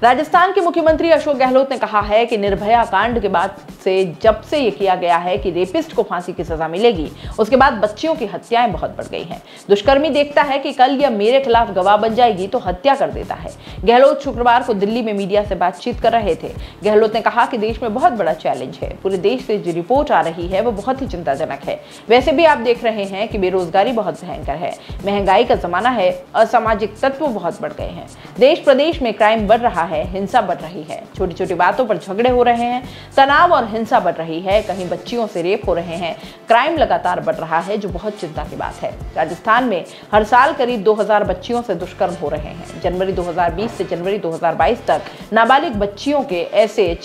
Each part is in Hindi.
राजस्थान के मुख्यमंत्री अशोक गहलोत ने कहा है कि निर्भया कांड के बाद से जब से ये किया गया है कि रेपिस्ट को फांसी की सजा मिलेगी, उसके बाद बच्चियों की हत्याएं बहुत बढ़ गई हैं। दुष्कर्मी देखता है कि कल यह मेरे खिलाफ गवाह बन जाएगी तो हत्या कर देता है। गहलोत शुक्रवार को दिल्ली में मीडिया से बातचीत कर रहे थे। गहलोत ने कहा कि देश में बहुत बड़ा चैलेंज है। पूरे देश से जो रिपोर्ट आ रही है वो बहुत ही चिंताजनक है। वैसे भी आप देख रहे हैं कि बेरोजगारी बहुत भयंकर है, महंगाई का जमाना है, असामाजिक तत्व बहुत बढ़ गए हैं, देश प्रदेश में क्राइम बढ़ रहा है, हिंसा बढ़ रही है, छोटी छोटी बातों पर झगड़े हो रहे हैं, तनाव और हिंसा बढ़ रही है, कहीं बच्चियों से रेप हो रहे हैं, क्राइम लगातार बढ़ रहा है, जो बहुत चिंता की बात है। राजस्थान में हर साल करीब 2000 बच्चियों से दुष्कर्म हो रहे हैं। जनवरी 2020 से जनवरी 2022 तक नाबालिग बच्चियों के ऐसे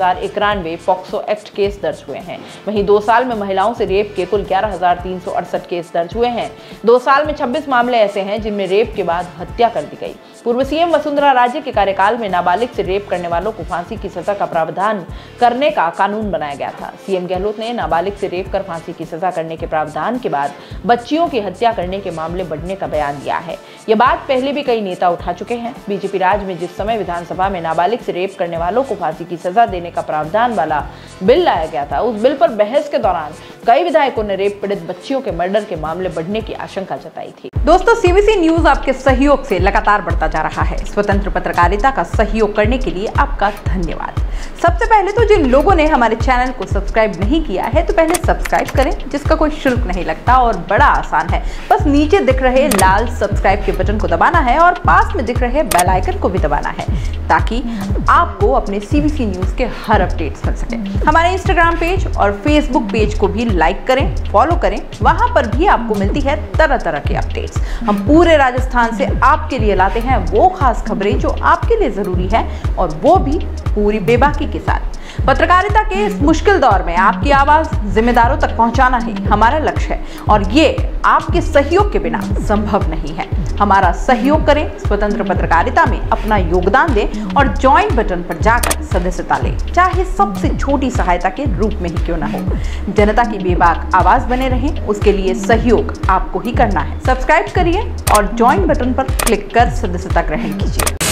4091 पॉक्सो एक्ट केस दर्ज हुए हैं। वहीं 2 साल में महिलाओं से रेप के कुल 11368 केस दर्ज हुए हैं। 2 साल में 26 मामले ऐसे हैं जिनमें रेप के बाद हत्या कर दी गई। पूर्व सीएम वसुंधरा राजे के कार्यकाल में नाबालिग से रेप करने वालों को फांसी की सजा का प्रावधान करने का कानून बनाया गया था। सीएम गहलोत ने नाबालिग से रेप कर फांसी की सजा करने के प्रावधान के बाद बच्चियों की हत्या करने के मामले बढ़ने का बयान दिया है। यह बात पहले भी कई नेता उठा चुके हैं। बीजेपी राज में जिस समय विधानसभा में नाबालिग से रेप करने वालों को फांसी की सजा देने का प्रावधान वाला बिल लाया गया था, उस बिल पर बहस के दौरान कई विधायकों ने रेप पीड़ित बच्चियों के मर्डर के मामले बढ़ने की आशंका जताई थी। दोस्तों, सीबीसी न्यूज आपके सहयोग से लगातार बढ़ता जा रहा है। स्वतंत्र पत्रकारिता का सहयोग करने के लिए आपका धन्यवाद। सबसे पहले तो जिन लोगों ने हमारे चैनल को सब्सक्राइब नहीं किया है तो पहले सब्सक्राइब करें, जिसका कोई शुल्क नहीं लगता और बड़ा आसान है। बस नीचे दिख रहे लाल सब्सक्राइब के बटन को दबाना है और पास में दिख रहे बेल आइकन को भी दबाना है, ताकि आपको अपने सीबीसी न्यूज के हर अपडेट्स मिल सके। हमारे इंस्टाग्राम पेज और फेसबुक पेज को भी लाइक करें, फॉलो करें, वहां पर भी आपको मिलती है तरह तरह के अपडेट्स। हम पूरे राजस्थान से आपके लिए लाते हैं वो खास खबरें जो आपके लिए जरूरी है, और वो भी पूरी बेबाकी के साथ। पत्रकारिता के इस मुश्किल दौर में आपकी आवाज जिम्मेदारों तक पहुंचाना ही हमारा लक्ष्य है, और ये आपके सहयोग के बिना संभव नहीं है। हमारा सहयोग करें, स्वतंत्र पत्रकारिता में अपना योगदान दें और ज्वाइन बटन पर जाकर सदस्यता लें, चाहे सबसे छोटी सहायता के रूप में ही क्यों न हो। जनता की बेबाक आवाज बने रहें, उसके लिए सहयोग आपको ही करना है। सब्सक्राइब करिए और ज्वाइन बटन पर क्लिक कर सदस्यता ग्रहण कीजिए।